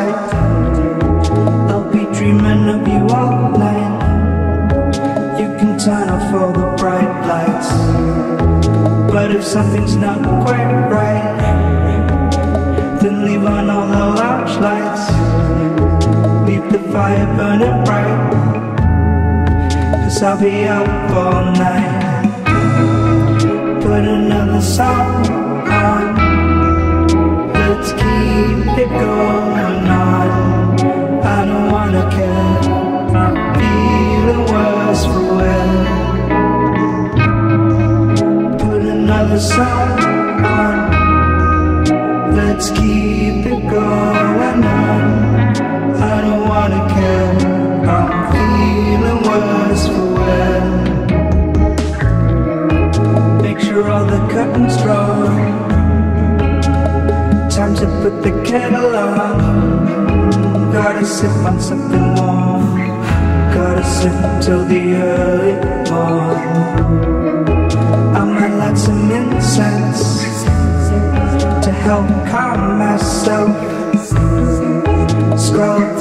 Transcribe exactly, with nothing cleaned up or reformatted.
right. I'll be dreaming of you all night. You can turn off all the bright lights, but if something's not quite right, then leave on all the large lights. Leave the fire burning bright, 'cause I'll be up all night. Put another song on, let's keep it going on. I don't wanna care, I'm feeling worse for wear. Put another song on, let's keep it going on. I don't wanna care, I'm feeling worse for wear. Make sure all the curtains drawn, time to put the kettle on. Gotta sip on something warm, gotta sip till the early morn. I might light some incense to help calm myself. Scroll